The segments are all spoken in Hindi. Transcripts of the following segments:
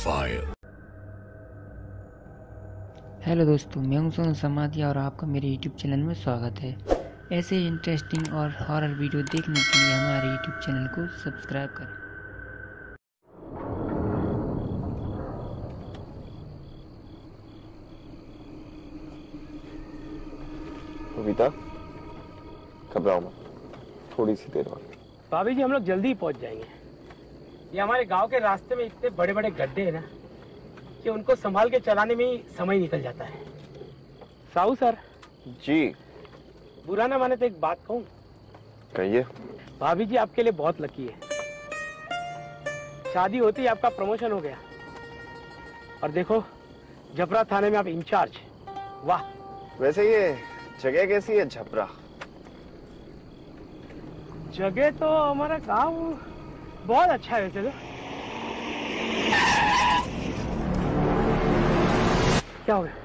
fire. हेलो दोस्तों, मैं हूं सोनू समाधिया और आपका मेरे YouTube चैनल में स्वागत है। ऐसे इंटरेस्टिंग और हॉरर वीडियो देखने के लिए हमारे YouTube चैनल को सब्सक्राइब करें। कविता, घबराओ मत, थोड़ी सी देर और। भाभी जी, हम लोग जल्दी ही पहुंच जाएंगे। ये हमारे गांव के रास्ते में इतने बड़े बड़े गड्ढे हैं ना कि उनको संभाल के चलाने में ही समय निकल जाता है। साहू सर जी, बुरा ना माने तो एक बात कहूं? कहिए। भाभी जी आपके लिए बहुत लकी है। शादी होते ही आपका प्रमोशन हो गया और देखो, जबरा थाने में आप इंचार्ज। वाह। वैसे ये जगह कैसी है झपरा? जगह तो हमारा गांव बहुत अच्छा है वैसे तो। क्या हो गया?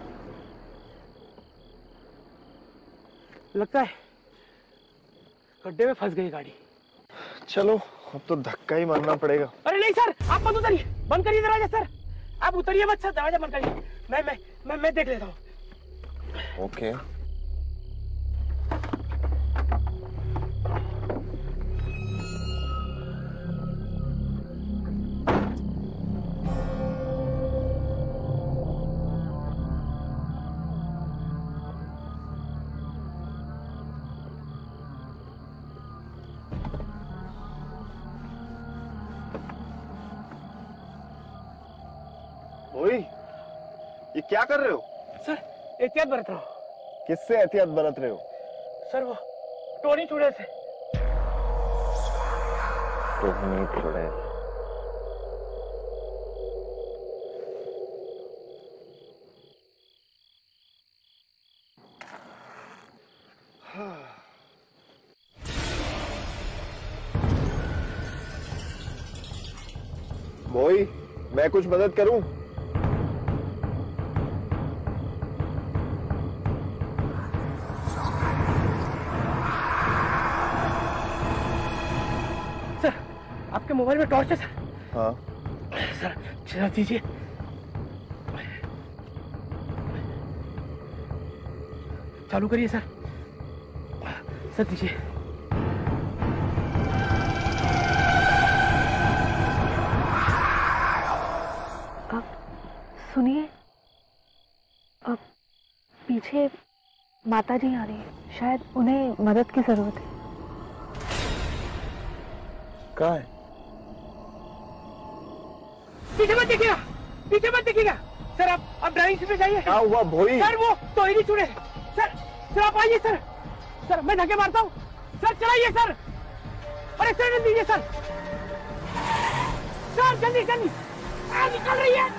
लगता है गड्ढे में फंस गई गाड़ी। चलो, अब तो धक्का ही मारना पड़ेगा। अरे नहीं सर, आप मत उतरिए, बंद करिए दरवाजा सर। आप उतरिए मत सर, दरवाजा बंद करिए। मैं देख लेता हूँ। ओके। ओए, ये क्या कर रहे हो? सर, एहतियात बरत रहा हूँ। किससे एहतियात बरत रहे हो? सर, वो टोनी चूड़े से। टोनी चूड़े। मोई, मैं कुछ मदद करूं? सर, आपके मोबाइल में टॉर्च है सर? हाँ। सर, जरा दीजिए। चालू करिए सर। सर दीजिए। सुनिए, अब पीछे माता जी आ रही है, शायद उन्हें मदद की जरूरत है। कहाँ है? पीछे मत देखिएगा, पीछे मत देखिएगा। सर, आप ड्राइविंग सीट पे जाइए। क्या हुआ भोई? सर, वो टोनी चूड़े। सर आप आइए सर। सर, मैं धक्के मारता हूँ। सर चलाइए सर। अरे सर दीजिए सर। सर जल्दी जल्दी, निकल रही है।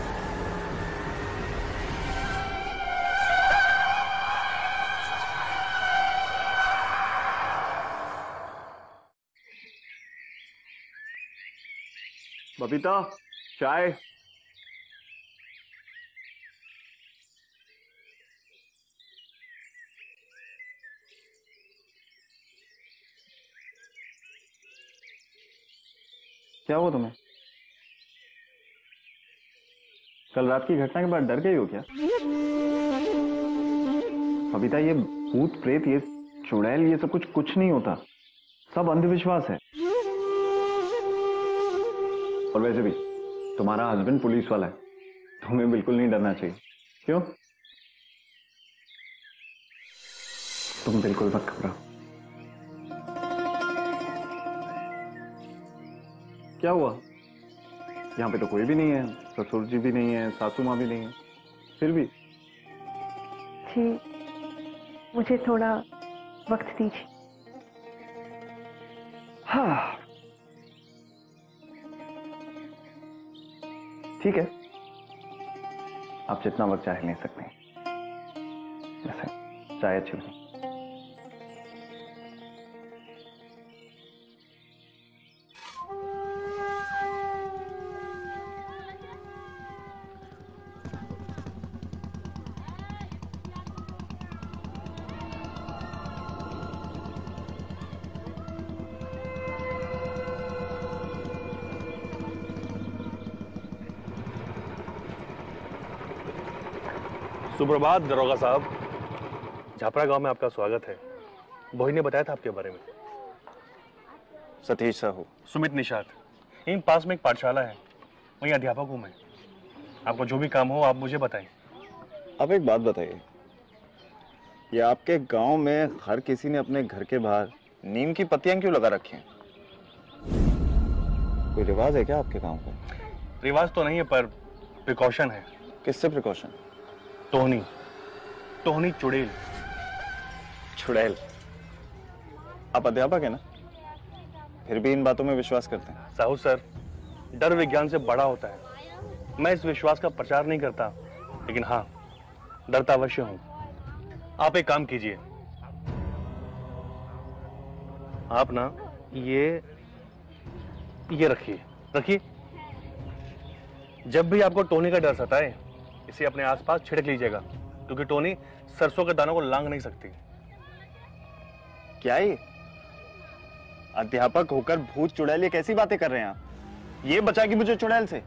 बबीता, चाय। क्या हुआ तुम्हें? कल रात की घटना के बाद डर गई हो क्या? बबीता, ये भूत प्रेत, ये चुड़ैल, ये सब कुछ नहीं होता। सब अंधविश्वास है। और वैसे भी तुम्हारा हस्बैंड पुलिस वाला है, तुम्हें बिल्कुल नहीं डरना चाहिए। क्यों? तुम बिल्कुल मत घबराओ। क्या हुआ? यहाँ पे तो कोई भी नहीं है, ससुर जी भी नहीं है, सासू माँ भी नहीं है, फिर भी। जी, मुझे थोड़ा वक्त दीजिए। हाँ, ठीक है, आप जितना वक्त चाहे ले सकते हैं। वैसे चाय अच्छी बनी। सुप्रभात दरोगा साहब। झापरा गांव में आपका स्वागत है। बोही ने बताया था आपके बारे में। सतीश साहू। सुमित निषाद। यहीं पास में एक पाठशाला है, वहीं अध्यापक हूं मैं। आपको जो भी काम हो आप मुझे बताएं। अब एक बात बताइए, ये आपके गांव में हर किसी ने अपने घर के बाहर नीम की पत्तियां क्यों लगा रखी हैं? कोई रिवाज है क्या आपके गांव का? रिवाज तो नहीं है पर प्रिकॉशन है। किससे प्रिकॉशन? टोहनी चुड़ैल। चुड़ैल? आप अध्यापक है ना, फिर भी इन बातों में विश्वास करते हैं? साहू सर, डर विज्ञान से बड़ा होता है। मैं इस विश्वास का प्रचार नहीं करता, लेकिन हाँ डरता अवश्य हूं। आप एक काम कीजिए, आप ना ये रखिए। जब भी आपको टोनी का डर सताए, इसे अपने आसपास छिड़क लीजिएगा, क्योंकि टोनी सरसों के दानों को लांग नहीं सकती। क्या ये अध्यापक होकर भूत चुड़ैल, ये कैसी बातें कर रहे हैं आप? ये बचाएगी मुझे चुड़ैल से?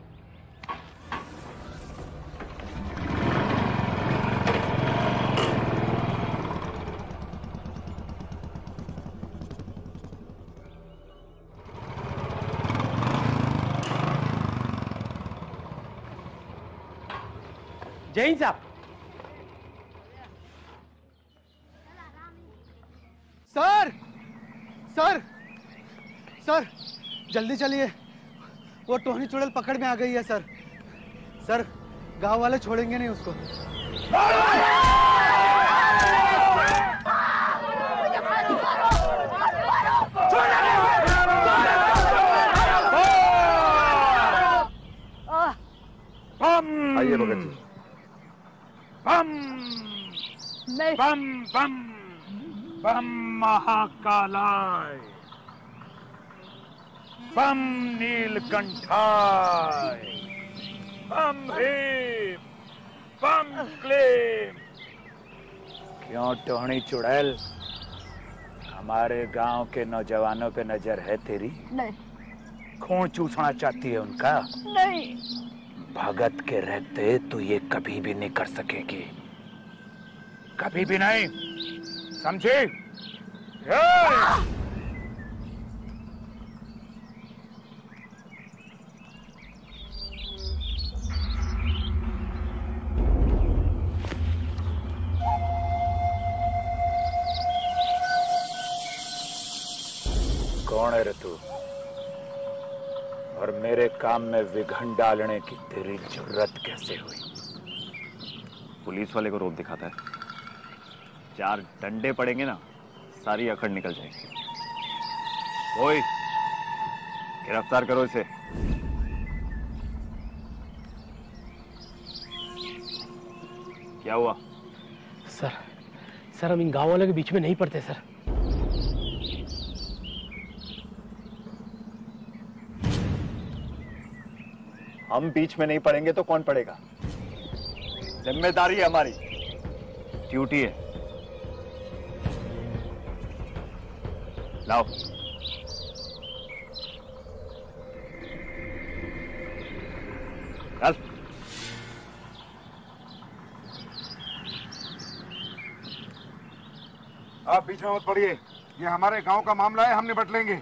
जय हिंद साहब। सर जल्दी चलिए, वो टोहनी चुड़ैल पकड़ में आ गई है सर। सर गांव वाले छोड़ेंगे नहीं उसको। आइए भगत जी। बम बम बम बम महाकालाय, बम नीलकंठाय, बम भीम, बम क्लीम। क्यों टोहनी चुड़ैल, हमारे गांव के नौजवानों पे नजर है तेरी? नहीं। खून चूसना चाहती है उनका? नहीं। भगत के रहते तो ये कभी भी नहीं कर सकेगी, कभी भी नहीं, समझे? कौन है रे तू, और मेरे काम में विघन डालने की तेरी जरूरत कैसे हुई? पुलिस वाले को रोब दिखाता है, 4 डंडे पड़ेंगे ना, सारी अकड़ निकल जाएगी। ओए, गिरफ्तार करो इसे। क्या हुआ? सर हम इन गांव वालों के बीच में नहीं पड़ते सर। हम बीच में नहीं पड़ेंगे तो कौन पड़ेगा? जिम्मेदारी है हमारी, ड्यूटी है। लाओ। चल। आप बीच में मत पड़िए, ये हमारे गांव का मामला है, हम निपट लेंगे।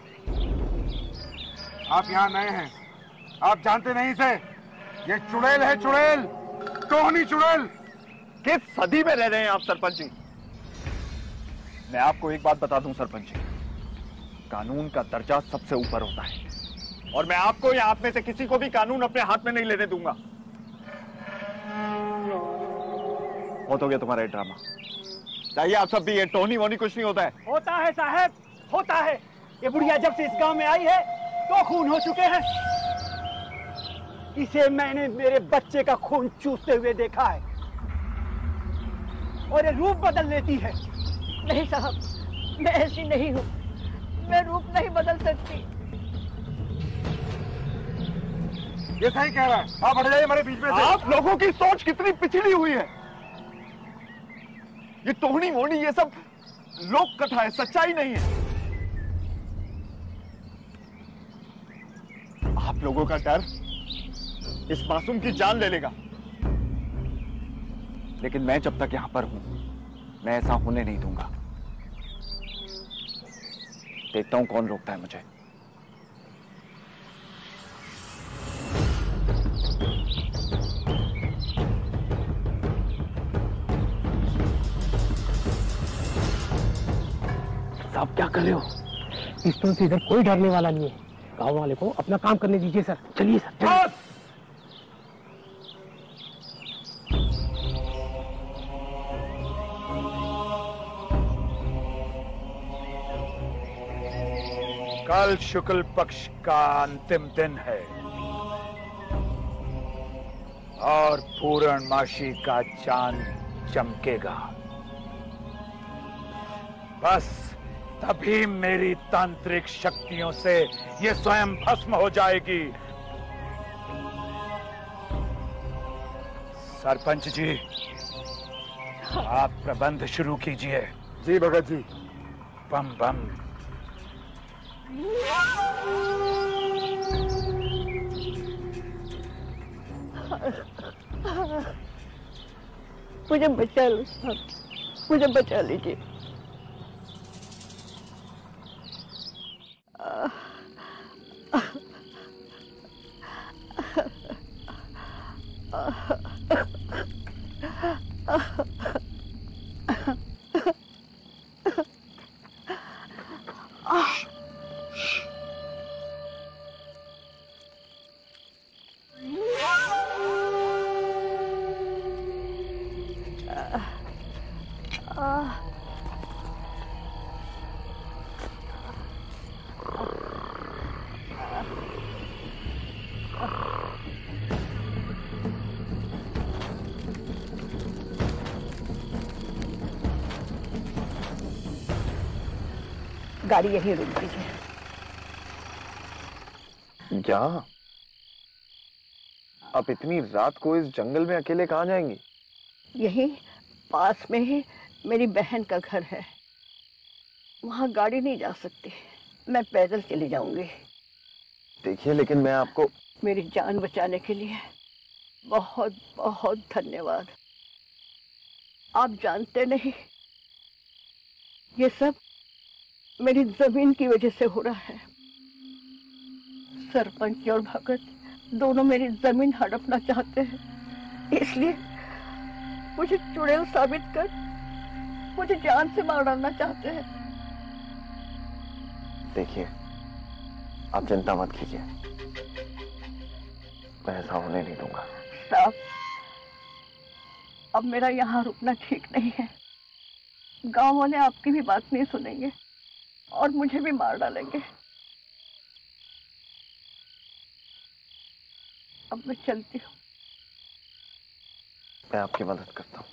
आप यहाँ नए हैं, आप जानते नहीं इसे। ये चुड़ैल है, चुड़ैल, टोहनी चुड़ैल। किस सदी में रह रहे हैं आप सरपंच जी? मैं आपको एक बात बता दूं सरपंच जी, कानून का दर्जा सबसे ऊपर होता है, और मैं आपको या आप में से किसी को भी कानून अपने हाथ में नहीं लेने दूंगा। बहुत हो गया तुम्हारा ये ड्रामा, चाहिए आप सब भी। ये टोहनी वोनी कुछ नहीं होता है। होता है साहब, होता है। ये बुढ़िया जब से इस गांव में आई है तो खून हो चुके हैं। इसे मैंने मेरे बच्चे का खून चूसते हुए देखा है, और ये रूप बदल लेती है। नहीं साहब, मैं ऐसी नहीं हूँ, मैं रूप नहीं बदल सकती। ये सही कह रहा है, आप हट जाइए हमारे बीच में से। आप लोगों की सोच कितनी पिछड़ी हुई है। ये टोहनी वोनी ये सब लोक कथा है, सच्चाई नहीं है। आप लोगों का डर इस मासूम की जान ले लेगा। लेकिन मैं जब तक यहां पर हूं, मैं ऐसा होने नहीं दूंगा। देखता हूं कौन रोकता है मुझे। साहब क्या कर रहे हो? पिस्तौल से इधर कोई डरने वाला नहीं है। गांव वाले को अपना काम करने दीजिए सर। चलिए सर, चलिए। कल शुक्ल पक्ष का अंतिम दिन है और पूर्णमासी का चांद चमकेगा। बस तभी मेरी तांत्रिक शक्तियों से ये स्वयं भस्म हो जाएगी। सरपंच जी, आप प्रबंध शुरू कीजिए। जी भगत जी। बम बम। मुझे बचा लो साहब, मुझे बचा लीजिए। गाड़ी यहीं रुक दीजिए। यहाँ? आप इतनी रात को इस जंगल में अकेले कहाँ जाएंगी? यहीं पास में ही मेरी बहन का घर है, वहां गाड़ी नहीं जा सकती, मैं पैदल चली जाऊंगी। देखिए, लेकिन मैं आपको... मेरी जान बचाने के लिए बहुत बहुत धन्यवाद। आप जानते नहीं, ये सब मेरी जमीन की वजह से हो रहा है। सरपंच और भगत दोनों मेरी जमीन हड़पना चाहते हैं, इसलिए मुझे चुड़ैल साबित कर मुझे जान से मार डालना चाहते हैं। देखिए, आप चिंता मत कीजिए, मैं ऐसा होने नहीं दूंगा। साहब, अब मेरा यहाँ रुकना ठीक नहीं है। गांव वाले आपकी भी बात नहीं सुनेंगे और मुझे भी मार डालेंगे। अब मैं चलती हूँ। मैं आपकी मदद करता हूँ।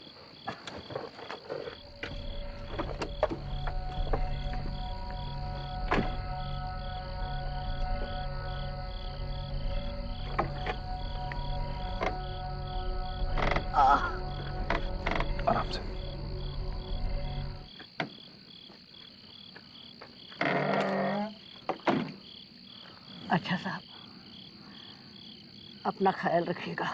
आराम से। अच्छा साहब, अपना ख्याल रखिएगा।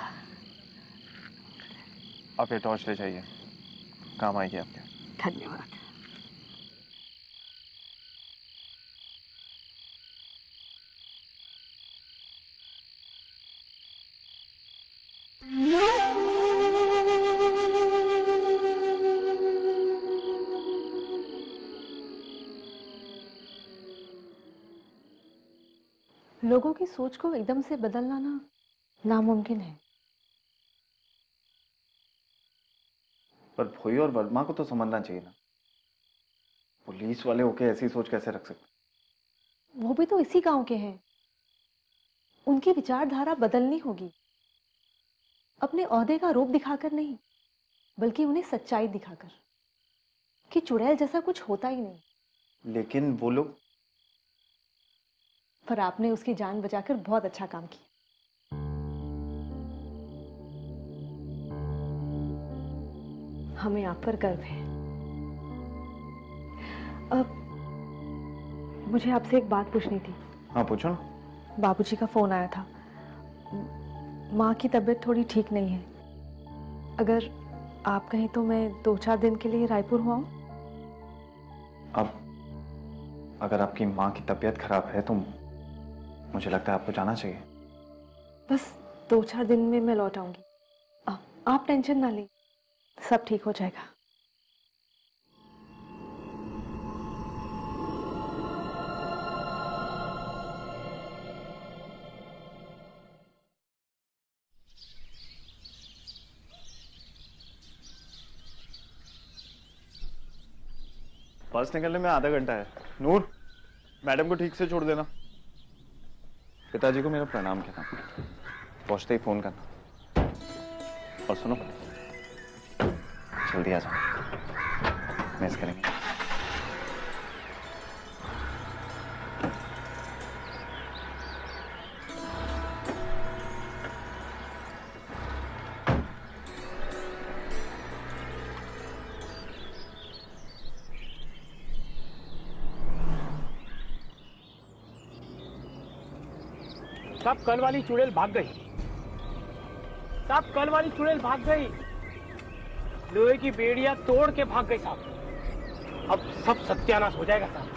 आप ये टॉर्च ले जाइए, काम आएगी आपके। धन्यवाद। लोगों की सोच को एकदम से बदलना ना नामुमकिन है। पर भोई और वर्मा को तो समझना चाहिए ना, पुलिस वाले होके ऐसी सोच कैसे रख सकते? वो भी तो इसी गांव के हैं, उनकी विचारधारा बदलनी होगी। अपने ओहदे का रूप दिखाकर नहीं, बल्कि उन्हें सच्चाई दिखाकर कि चुड़ैल जैसा कुछ होता ही नहीं। लेकिन वो लोग... पर आपने उसकी जान बचाकर बहुत अच्छा काम किया। हमें आप पर गर्व है। अब मुझे आपसे एक बात पूछनी थी। हाँ, पूछो ना। बाबूजी का फोन आया था, माँ की तबीयत थोड़ी ठीक नहीं है। अगर आप कहें तो मैं 2-4 दिन के लिए रायपुर हुआ हूँ। अब अगर आपकी माँ की तबीयत खराब है तो मुझे लगता है आपको जाना चाहिए। बस 2-4 दिन में मैं लौट आऊंगी। आप टेंशन ना लें, सब ठीक हो जाएगा। बस निकलने में आधा घंटा है। नूर, मैडम को ठीक से छोड़ देना। पिताजी को मेरा प्रणाम कहना, पहुंचते ही फोन करना। और सुनो, जल्दी आ जाओ, मिस करेंगे। साहब कल वाली चुड़ैल भाग गई। साहब कल वाली चुड़ैल भाग गई, लोहे की बेड़ियां तोड़ के भाग गई साहब। अब सब सत्यानाश हो जाएगा साहब।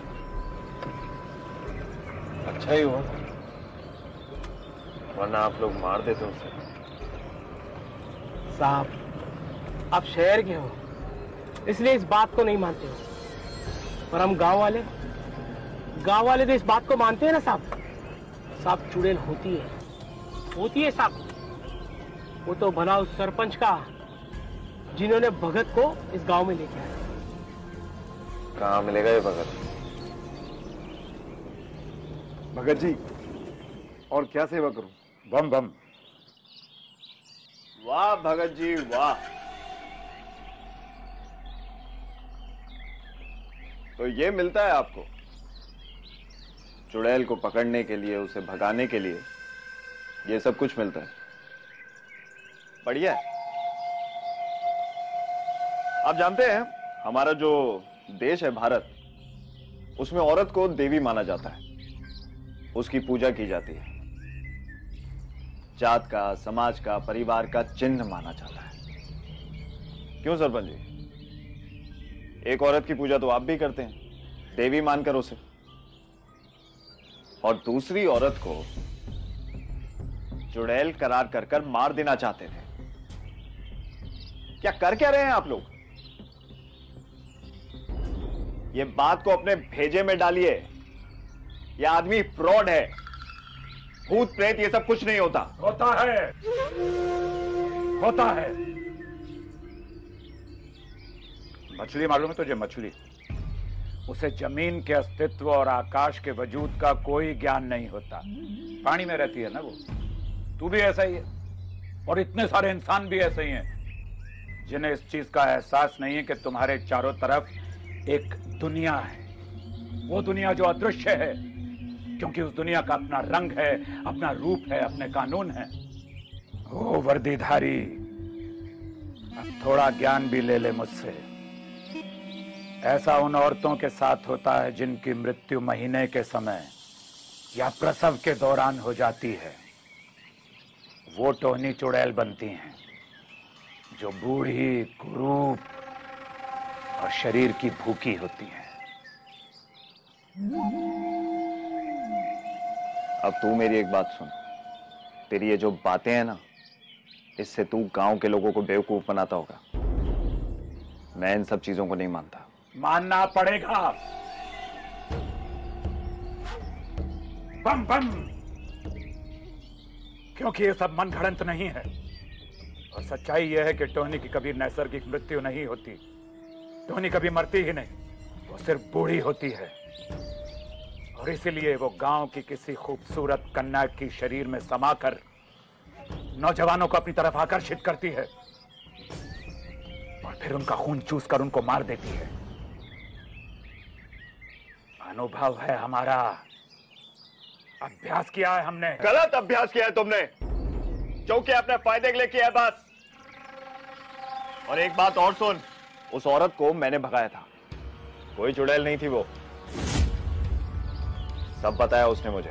अच्छा ही हुआ, वरना आप लोग मार देते उसे। साहब आप शहर के हो इसलिए इस बात को नहीं मानते हो, पर हम गांव वाले तो इस बात को मानते हैं ना साहब। साहब चुड़ैल होती है साहब। वो तो भला उस सरपंच का जिन्होंने भगत को इस गांव में लेके आया। कहाँ मिलेगा ये भगत? भगत जी, और क्या सेवा करूं? बम बम। वाह भगत जी वाह। तो ये मिलता है आपको? चुड़ैल को पकड़ने के लिए, उसे भगाने के लिए ये सब कुछ मिलता है। बढ़िया है। आप जानते हैं हमारा जो देश है भारत, उसमें औरत को देवी माना जाता है, उसकी पूजा की जाती है, जात का, समाज का, परिवार का चिन्ह माना जाता है। क्यों सरपंच जी? एक औरत की पूजा तो आप भी करते हैं, देवी मानकर उसे, और दूसरी औरत को चुड़ैल करार कर मार देना चाहते थे। क्या कर क्या रहे हैं आप लोग? ये बात को अपने भेजे में डालिए। यह आदमी फ्रॉड है, भूत प्रेत ये सब कुछ नहीं होता। होता है। मछली मालूम है तुझे? मछली, उसे जमीन के अस्तित्व और आकाश के वजूद का कोई ज्ञान नहीं होता। पानी में रहती है ना वो। तू भी ऐसा ही है, और इतने सारे इंसान भी ऐसे ही हैं जिन्हें इस चीज का एहसास नहीं है कि तुम्हारे चारों तरफ एक दुनिया है। वो दुनिया जो अदृश्य है, क्योंकि उस दुनिया का अपना रंग है, अपना रूप है, अपने कानून है। ओ वर्दीधारी, अब थोड़ा ज्ञान भी ले ले मुझसे। ऐसा उन औरतों के साथ होता है जिनकी मृत्यु महीने के समय या प्रसव के दौरान हो जाती है। वो टोहनी चुड़ैल बनती हैं, जो बूढ़ी, कुरूप और शरीर की भूखी होती हैं। अब तू मेरी एक बात सुन। तेरी ये जो बातें हैं ना, इससे तू गांव के लोगों को बेवकूफ बनाता होगा। मैं इन सब चीजों को नहीं मानता। मानना पड़ेगा। बम बम, क्योंकि ये सब मन घड़ंत नहीं है, और सच्चाई यह है कि टोनी की कभी नैसर्गिक मृत्यु नहीं होती। टोनी कभी मरती ही नहीं, वो सिर्फ बूढ़ी होती है, और इसीलिए वो गांव की किसी खूबसूरत कन्या की शरीर में समाकर नौजवानों को अपनी तरफ आकर्षित करती है, और फिर उनका खून चूस कर उनको मार देती है। अनुभव है हमारा, अभ्यास किया है हमने। गलत अभ्यास किया है तुमने, जो कि अपने फायदे के लिए किया है बस। और एक बात और सुन, उस औरत को मैंने भगाया था, कोई चुड़ैल नहीं थी वो। सब बताया उसने मुझे।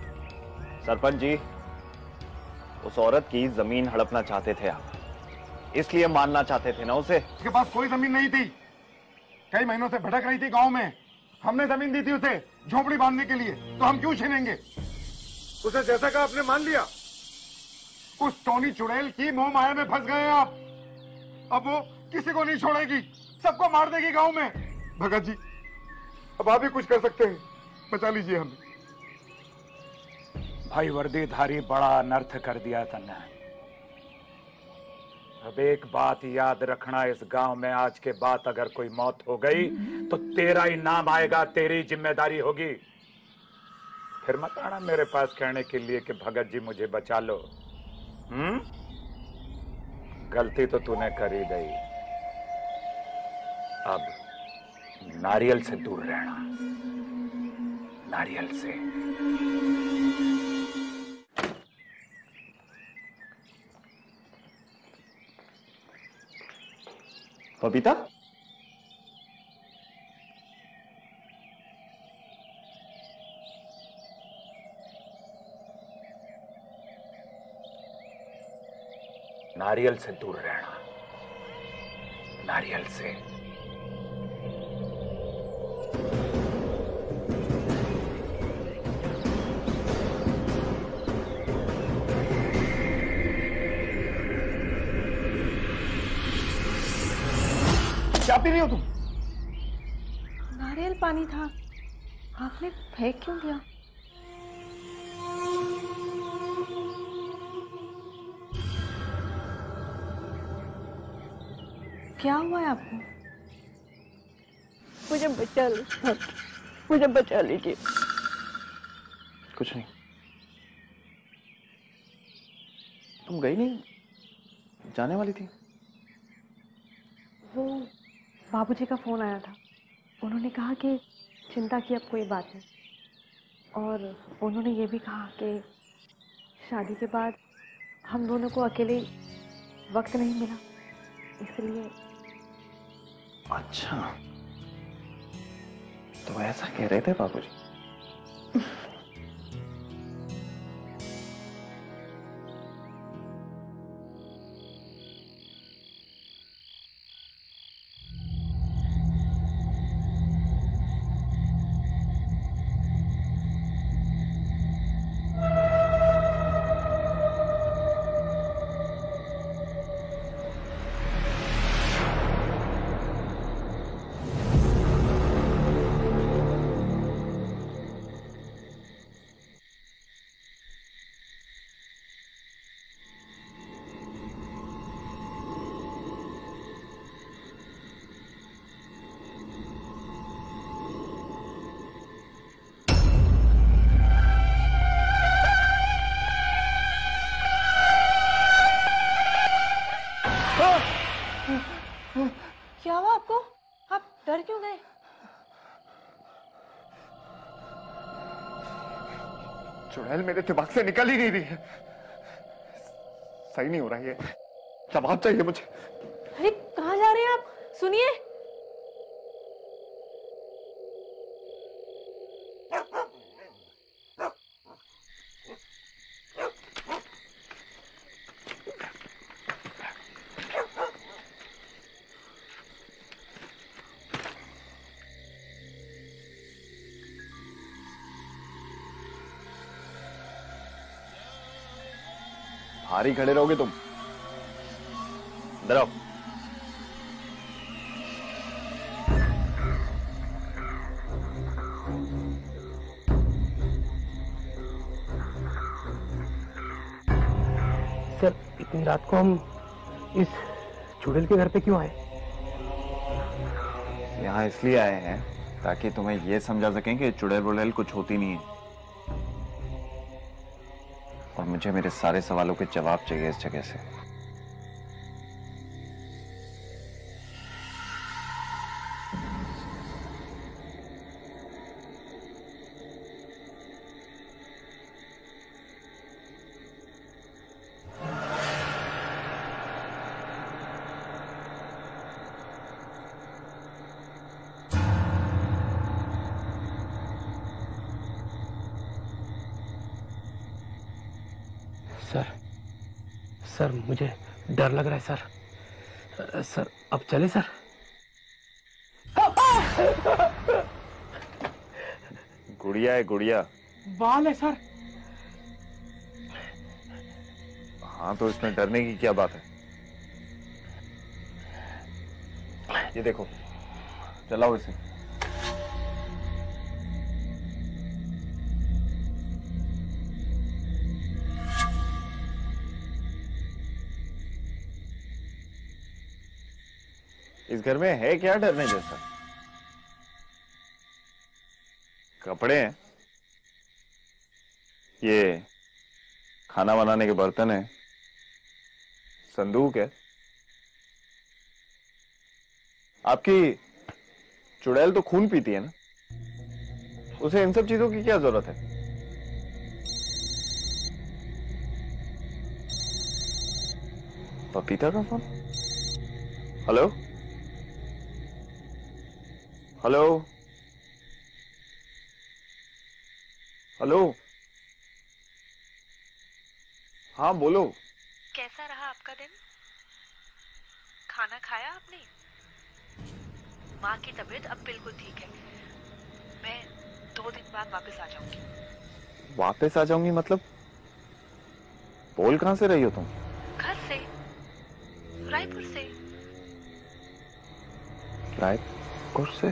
सरपंच जी, उस औरत की जमीन हड़पना चाहते थे आप, इसलिए मारना चाहते थे ना उसे। उसके पास कोई जमीन नहीं थी, कई महीनों से भटक रही थी गांव में। हमने जमीन दी थी उसे झोपड़ी बांधने के लिए, तो हम क्यों छीनेंगे? उसे जैसा का आपने मान लिया। उस टोनी चुड़ैल की मोह माया में फंस गए आप। अब वो किसी को नहीं छोड़ेगी, सबको मार देगी गांव में। भगत जी, अब आप भी कुछ कर सकते हैं, बचा लीजिए हमें। भाई वर्दीधारी, बड़ा अनर्थ कर दिया तन्ने। अब एक बात याद रखना, इस गांव में आज के बाद अगर कोई मौत हो गई तो तेरा ही नाम आएगा, तेरी जिम्मेदारी होगी। फिर मत आना मेरे पास कहने के लिए कि भगत जी मुझे बचा लो। गलती तो तूने कर ही दी, अब नारियल से दूर रहना, नारियल से। बबीता, नारियल से दूर रहना, नारियल से। क्या पी रही हो तुम? नारियल पानी था, आपने फेंक क्यों दिया? क्या हुआ है आपको? मुझे बचा लो सर, मुझे बचा लीजिए। कुछ नहीं। तुम गई नहीं, जाने वाली थी। वो बाबूजी का फोन आया था, उन्होंने कहा कि चिंता की अब कोई बात नहीं, और उन्होंने ये भी कहा कि शादी के बाद हम दोनों को अकेले वक्त नहीं मिला, इसलिए। अच्छा, तो ऐसा कह रहे थे बाबूजी? क्या हुआ आपको? आप डर क्यों गए? चुड़ैल मेरे दिमाग से निकल ही नहीं रही है, सही नहीं हो रहा है। जवाब चाहिए मुझे। अरे कहाँ जा रहे हैं आप? सुनिए। बाहर ही खड़े रहोगे तुम? इधर आओ। सर, इतनी रात को हम इस चुड़ैल के घर पे क्यों आए? यहाँ इसलिए आए हैं ताकि तुम्हें यह समझा सकें कि चुड़ैल वुड़ैल कुछ होती नहीं है, और मुझे मेरे सारे सवालों के जवाब चाहिए इस जगह से। सर, मुझे डर लग रहा है सर। सर अब चले सर। गुड़िया है गुड़िया। बाल है सर। हाँ तो इसमें डरने की क्या बात है? ये देखो, चलाओ इसे। इस घर में है क्या डरने जैसा? कपड़े हैं, ये खाना बनाने के बर्तन हैं, संदूक है। आपकी चुड़ैल तो खून पीती है ना, उसे इन सब चीजों की क्या जरूरत है? पपीता का फोन। Hello hello hello. हाँ बोलो। कैसा रहा आपका दिन? खाना खाया आपने? माँ की तबीयत अब बिल्कुल ठीक है। मैं 2 दिन बाद वापस आ जाऊंगी। वापस आ जाऊंगी मतलब? बोल कहां से रही हो तुम? घर से, रायपुर से। रायपुर से?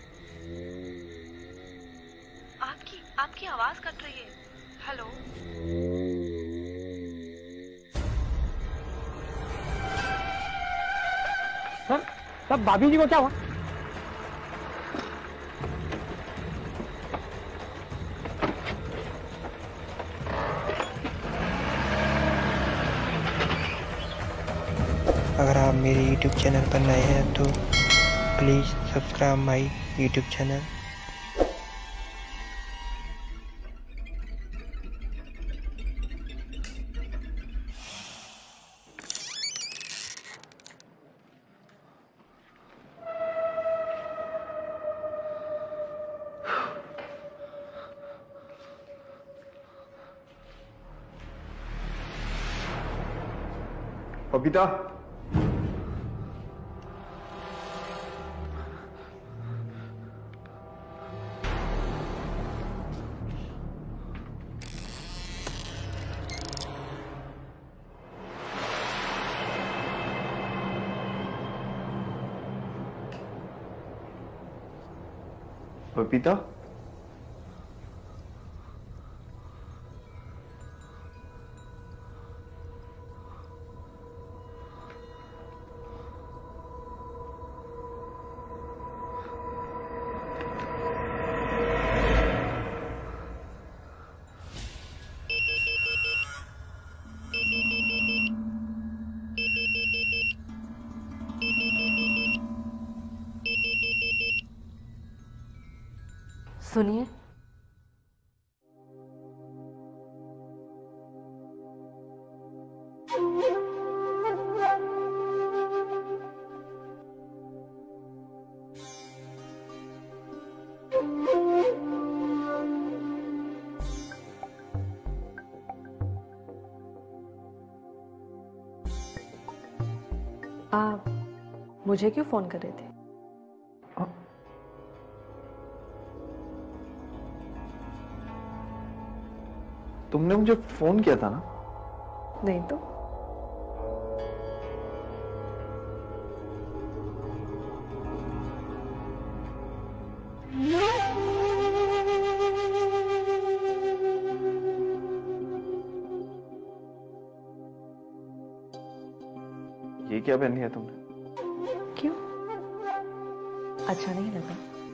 आपकी आवाज कट रही है। हेलो। सर भाभी जी को क्या हुआ? अगर आप मेरे YouTube चैनल पर नए हैं तो please subscribe my YouTube channel. Babita, Babita, सुनिए, आप मुझे क्यों फोन कर रहे थे? तुमने मुझे फोन किया था ना? नहीं तो। ये क्या पहन लिया तुमने? क्यों? अच्छा नहीं लगा?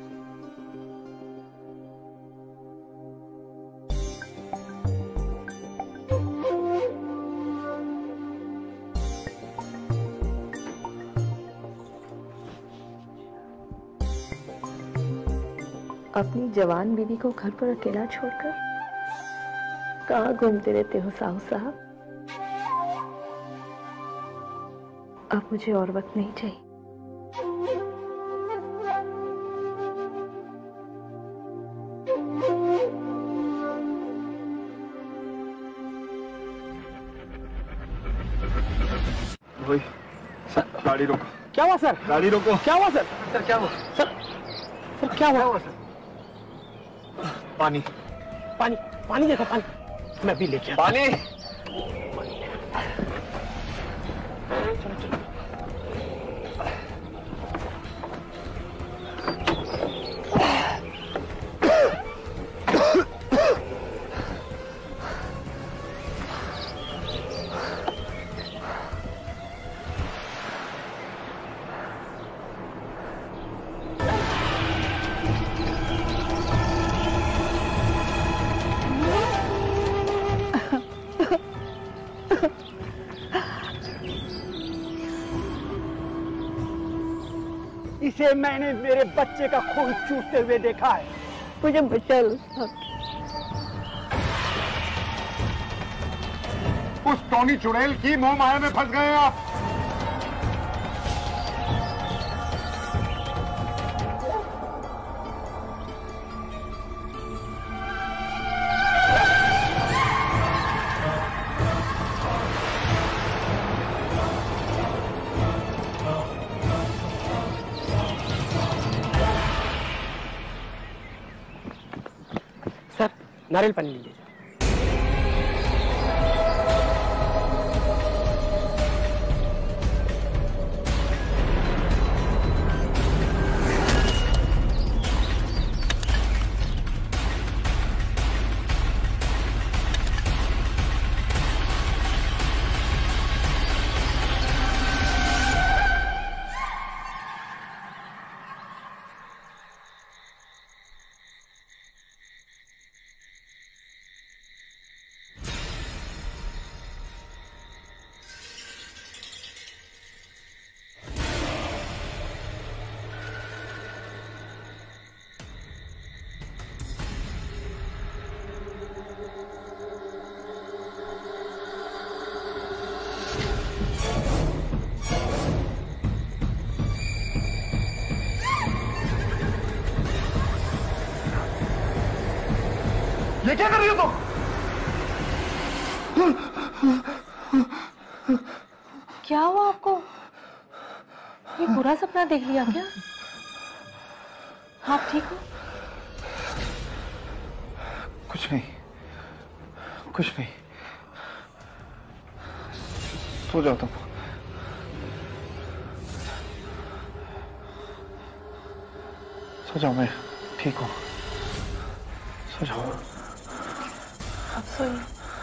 अपनी जवान बीवी को घर पर अकेला छोड़कर कहाँ घूमते रहते हो साहू साहब? अब मुझे और वक्त नहीं चाहिए। वही गाड़ी रोको। क्या हुआ सर? गाड़ी रोको। क्या हुआ सर? सर क्या हुआ? सर क्या हुआ सर? पानी पानी पानी देखो, पानी मैं भी लेके आता। पानी। चलो चलो। इसे मैंने मेरे बच्चे का खून चूसते हुए देखा है। मुझे बचा लो सर। उस टोनी चुड़ैल की मोह माया में फंस गए आप। सर नारियल पानी लीजिए। ये क्या कर रही हो तुम? क्या हुआ आपको? ये बुरा सपना देख लिया क्या? आप ठीक हो? कुछ नहीं, कुछ नहीं। सो जाओ तुम। सो जाओ, मैं ठीक हूँ। सो जाओ। अब सोइए।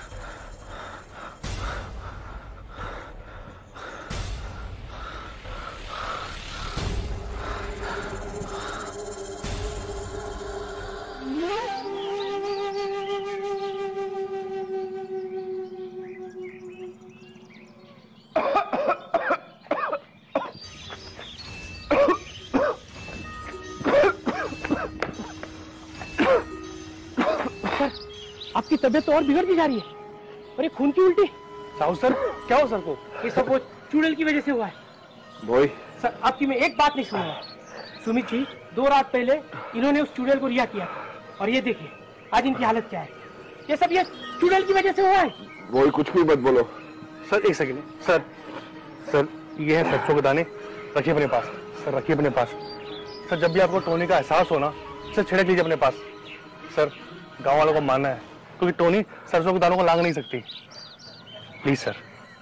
आपकी तबीयत तो और बिगड़ती जा रही है। और ये खून की उल्टी। साहू सर, क्या हो सर को? ये सब वो चुड़ैल की वजह से हुआ है। बोई सर आपकी मैं एक बात नहीं सुनूंगा। सुमित जी 2 रात पहले इन्होंने उस चुड़ैल को रिहा किया और ये देखिए आज इनकी हालत क्या है। ये सब ये चुड़ैल की वजह से हुआ है। बोई कुछ भी मत बोलो। सर एक सेकंड। सर ये है सरसों के दाने, रखिए अपने पास। सर रखिए अपने पास। सर जब भी आपको टोनी का एहसास हो ना, सर छिड़क लीजिए अपने पास। सर गांव वालों को मानना है क्योंकि टोनी सरसों के दानों को लांग नहीं सकती। Please sir.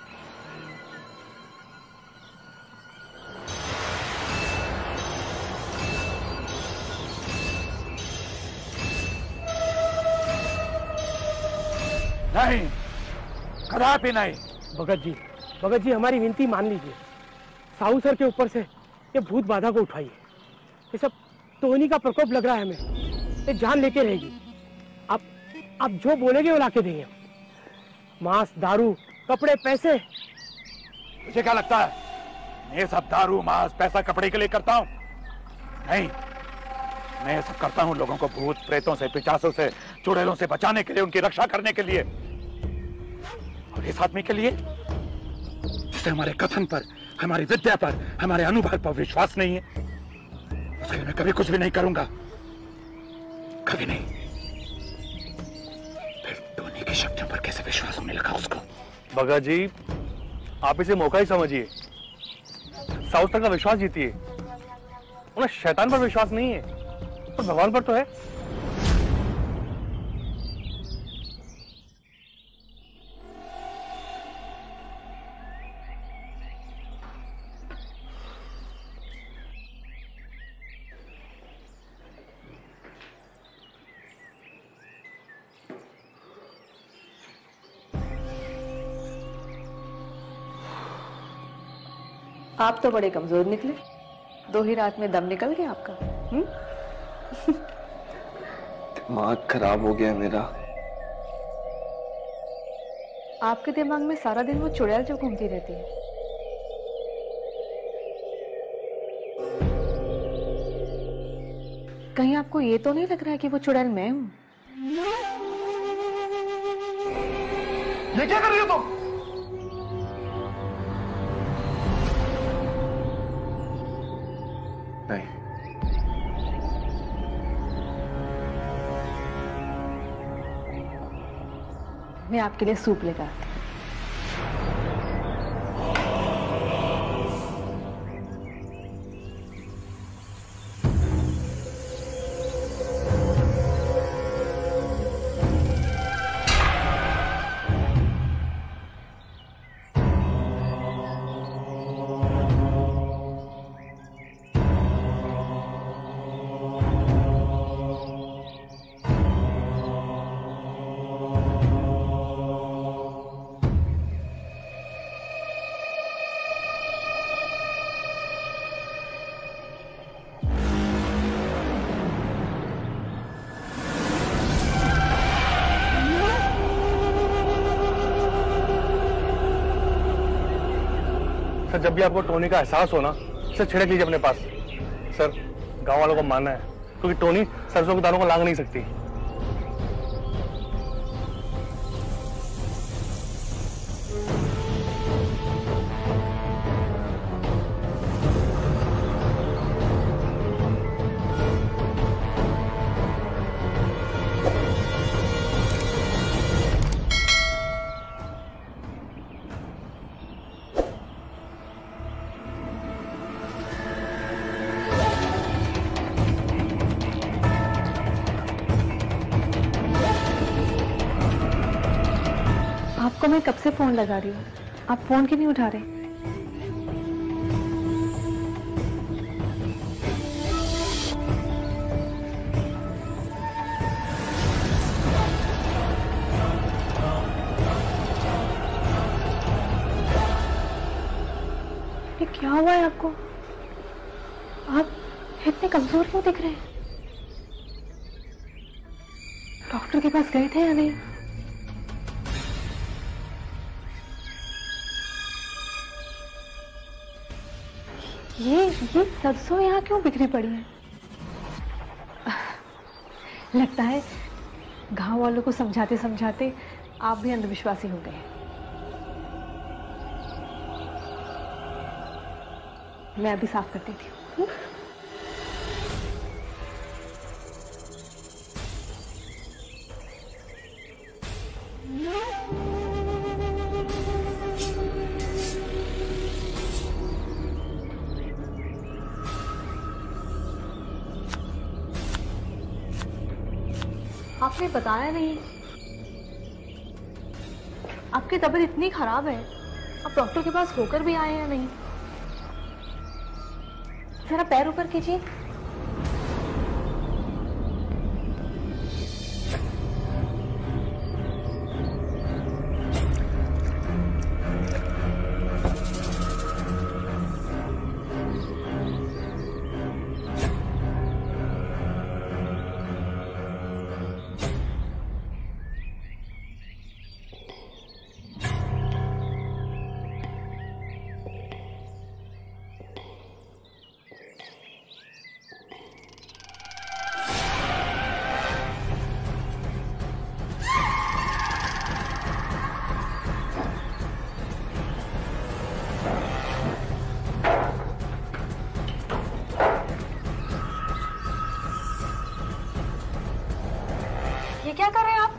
नहीं, कदापि नहीं। भगत जी हमारी विनती मान लीजिए। साहू सर के ऊपर से ये भूत बाधा को उठाइए। ये सब टोनी का प्रकोप लग रहा है हमें। ये जान लेके रहेगी। आप जो बोलेंगे वो लाके देंगे। मांस, दारू, कपड़े, पैसे। मुझे क्या लगता है मैं ये सब दारू, मांस, पैसा, कपड़े के लिए करता हूँ? नहीं, मैं ये सब करता हूँ लोगों को भूत प्रेतों से, पिशाचों से, चुड़ैलों से बचाने के लिए, उनकी रक्षा करने के लिए। और इस आदमी के लिए जिसे हमारे कथन पर, हमारी विद्या पर, हमारे अनुभव पर विश्वास नहीं है, उसके लिए मैं कभी कुछ भी नहीं करूंगा। कभी नहीं। फिर टोनी की शक्तियों पर कैसे विश्वास होने लगा उसको? भगत जी आप इसे मौका ही समझिए। साउथ का विश्वास जीतिए। उन्हें शैतान पर विश्वास नहीं है, पर भगवान पर तो है। आप तो बड़े कमजोर निकले, 2 ही रात में दम निकल गया आपका। दिमाग खराब हो गया मेरा। आपके दिमाग में सारा दिन वो चुड़ैल जो घूमती रहती है। कहीं आपको ये तो नहीं लग रहा है कि वो चुड़ैल मैं हूं? ये क्या कर रही हो तुम? नहीं, मैं आपके लिए सूप लेकर आती हूँ। सर जब भी आपको टोनी का एहसास हो ना, सर छिड़क लीजिए अपने पास। सर गांव वालों को मानना है, क्योंकि टोनी सरसों के दानों को लांग नहीं सकती। आपको मैं कब से फोन लगा रही हूँ, आप फोन क्यों नहीं उठा रहे? ये क्या हुआ है आपको? आप इतने कमजोर क्यों दिख रहे हैं? डॉक्टर के पास गए थे या नहीं? ये सरसों यहाँ क्यों बिखरी पड़ी है? लगता है गांव वालों को समझाते समझाते आप भी अंधविश्वासी हो गए। मैं अभी साफ कर देती हूँ। आपने बताया नहीं, आपकी तबीयत इतनी खराब है, आप डॉक्टर के पास होकर भी आए या नहीं? जरा पैर ऊपर कीजिए। ये क्या कर रहे हैं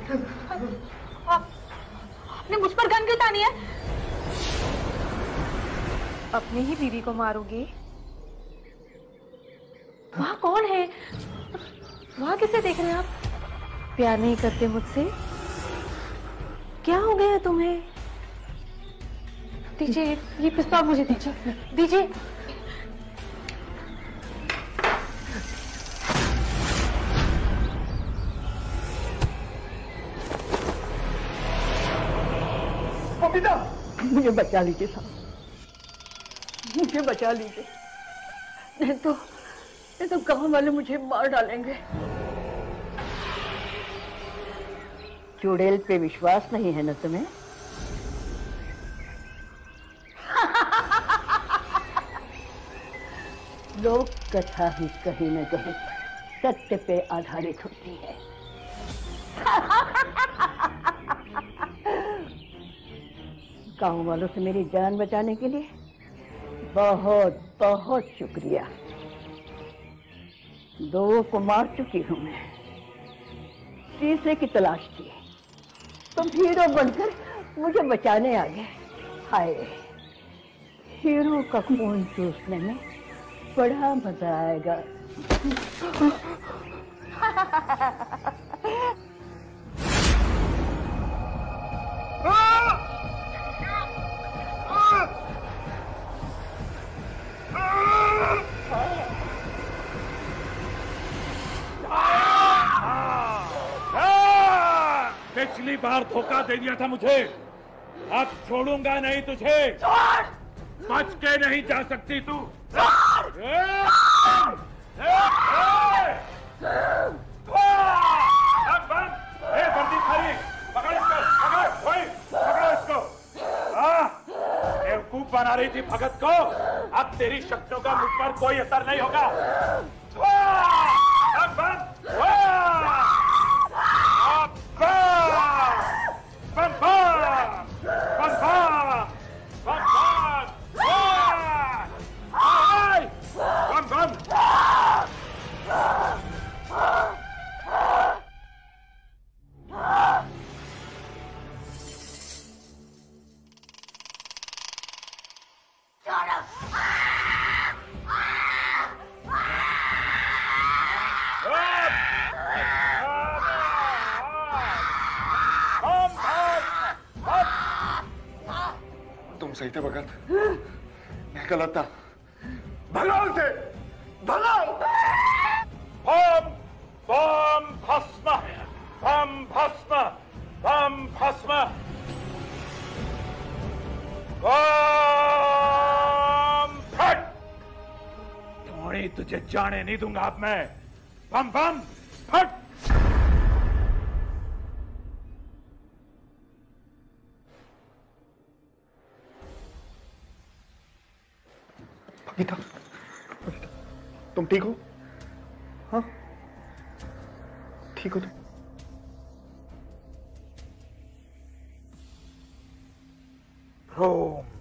आपने मुझ पर गन क्यों तानी है? अपनी ही बीवी को मारोगे? वहाँ कौन है? वहाँ किसे देख रहे हैं आप? प्यार नहीं करते मुझसे? क्या हो गया तुम्हें? दीजिए ये पिस्तौल, मुझे दीजिए, दीजिए। बबीता, मुझे बचा लीजिए साहब, मुझे बचा लीजिए, नहीं तो गांव वाले मुझे मार डालेंगे। चुड़ैल पे विश्वास नहीं है ना तुम्हें? लोक कथा ही कहीं न कहीं सत्य पे आधारित होती है। गांव वालों से मेरी जान बचाने के लिए बहुत बहुत शुक्रिया। 2 को मार चुकी हूं मैं, तीसरे की तलाश थी। तुम हीरो बनकर मुझे बचाने आ गए। हाय, हीरो का खून चूसने में बड़ा मजा आएगा। पिछली बार धोखा दे दिया था मुझे, अब छोड़ूंगा नहीं तुझे। बच के नहीं जा सकती तू। बंदी खाली, पकड़ इसको, पकड़ो इसको। बेवकूफ बना रही थी भगत को, अब तेरी शक्तियों का मुझ पर कोई असर नहीं होगा। तुम सही थे भगत, मैं गलत था। भगाओ से, भगाओ। बम बम भस्म, बम भस्म, बम भस्म, बम फट। थोड़ी तुझे जाने नहीं दूंगा अब मैं। बम बम फट। बबीता, तुम ठीक हो? हाँ, ठीक हो तुम? रोम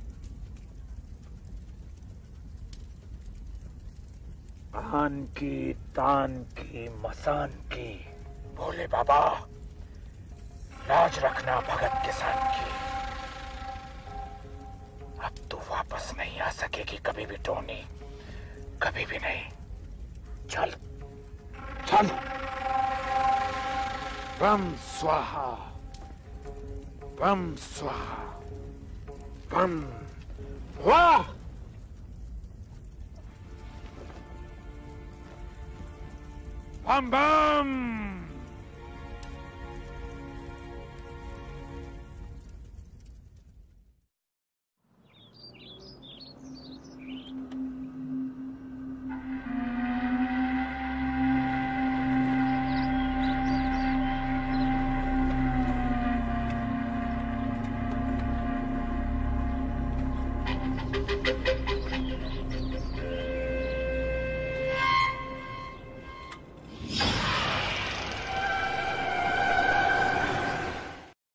आन की तान की मसान की, भोले बाबा लाज रखना भगत किसान की। अब तू वापस नहीं आ सकेगी कभी भी टोनी, कभी भी नहीं। चल चल। बम स्वाहा, बम स्वाहा, बम वाह। बम बम।